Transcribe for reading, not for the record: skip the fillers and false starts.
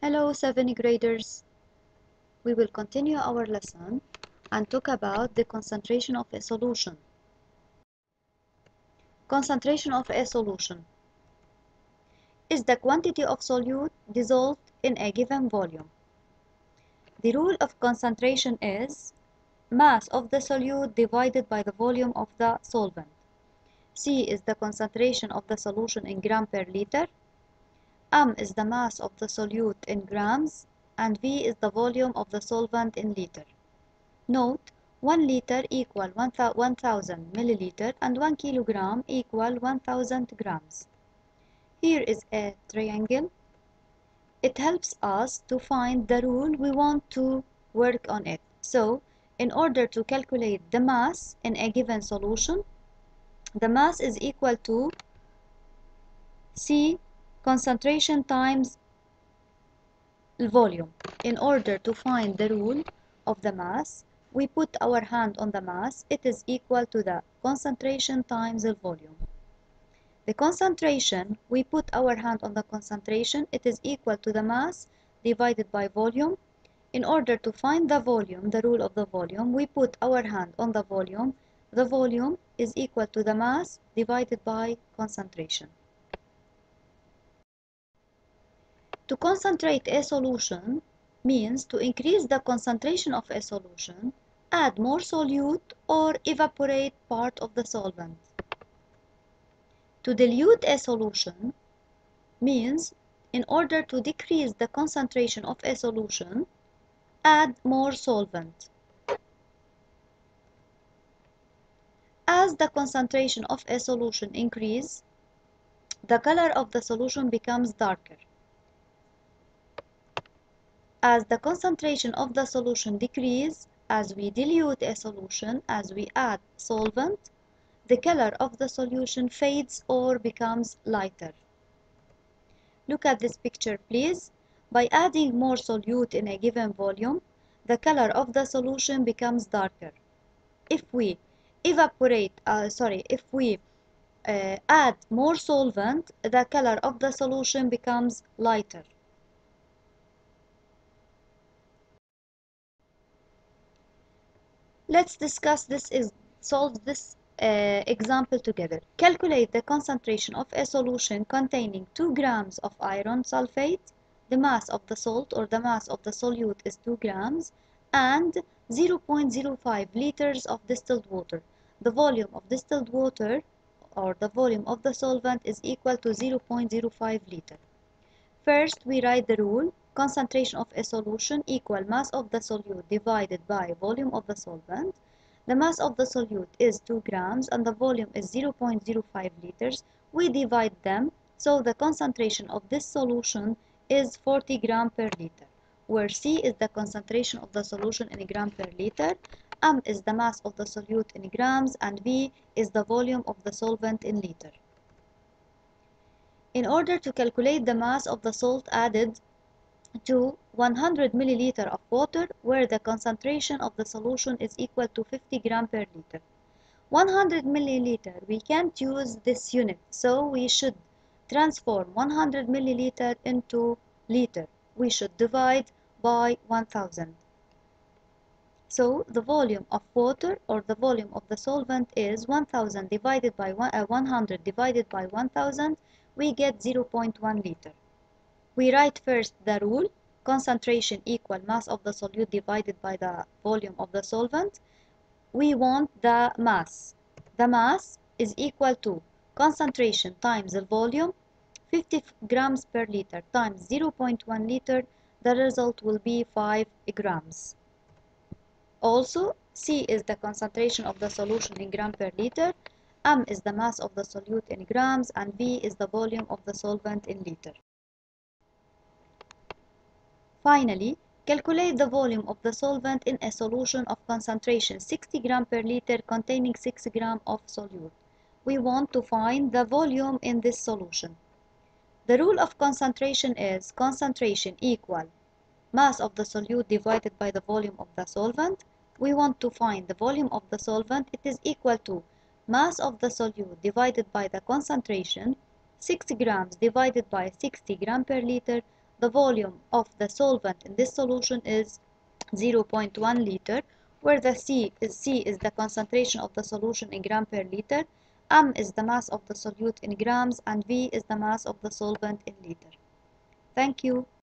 Hello 7th graders. We will continue our lesson and talk about the concentration of a solution. Concentration of a solution is the quantity of solute dissolved in a given volume. The rule of concentration is mass of the solute divided by the volume of the solvent. C is the concentration of the solution in gram per liter. M is the mass of the solute in grams, and V is the volume of the solvent in liter. Note, 1 liter equal 1000 milliliter and 1 kilogram equal 1000 grams. Here is a triangle. It helps us to find the rule we want to work on it. So, in order to calculate the mass in a given solution, the mass is equal to C concentration times volume. In order to find the rule of the mass, we put our hand on the mass. It is equal to the concentration times the volume. The concentration, we put our hand on the concentration. It is equal to the mass divided by volume. In order to find the volume, the rule of the volume, we put our hand on the volume. The volume is equal to the mass divided by concentration. To concentrate a solution means to increase the concentration of a solution, add more solute, or evaporate part of the solvent. To dilute a solution means in order to decrease the concentration of a solution, add more solvent. As the concentration of a solution increases, the color of the solution becomes darker. As the concentration of the solution decreases, as we dilute a solution, as we add solvent, the color of the solution fades or becomes lighter. Look at this picture, please. By adding more solute in a given volume, the color of the solution becomes darker. If we add more solvent, the color of the solution becomes lighter. Let's discuss this solve this example together. Calculate the concentration of a solution containing 2 grams of iron sulfate. The mass of the salt or the mass of the solute is 2 grams and 0.05 liters of distilled water. The volume of distilled water or the volume of the solvent is equal to 0.05 liter. First, we write the rule. Concentration of a solution equal mass of the solute divided by volume of the solvent. The mass of the solute is 2 grams and the volume is 0.05 liters. We divide them, so the concentration of this solution is 40 grams per liter, where C is the concentration of the solution in gram per liter, M is the mass of the solute in grams, and V is the volume of the solvent in liter. In order to calculate the mass of the salt added to 100 milliliter of water, where the concentration of the solution is equal to 50 grams per liter. 100 milliliter, we can't use this unit, so we should transform 100 milliliter into liter. We should divide by 1000. So the volume of water or the volume of the solvent is 1000 divided by 100 divided by 1000. We get 0.1 liter. We write first the rule, concentration equal mass of the solute divided by the volume of the solvent. We want the mass. The mass is equal to concentration times the volume, 50 grams per liter times 0.1 liter. The result will be 5 grams. Also, C is the concentration of the solution in gram per liter. M is the mass of the solute in grams, and V is the volume of the solvent in liter. Finally, calculate the volume of the solvent in a solution of concentration 60 grams per liter containing 6 grams of solute. We want to find the volume in this solution. The rule of concentration is concentration equal mass of the solute divided by the volume of the solvent. We want to find the volume of the solvent. It is equal to mass of the solute divided by the concentration, 6 grams divided by 60 grams per liter. the volume of the solvent in this solution is 0.1 liter, where the C is the concentration of the solution in gram per liter, M is the mass of the solute in grams, and V is the mass of the solvent in liter. Thank you.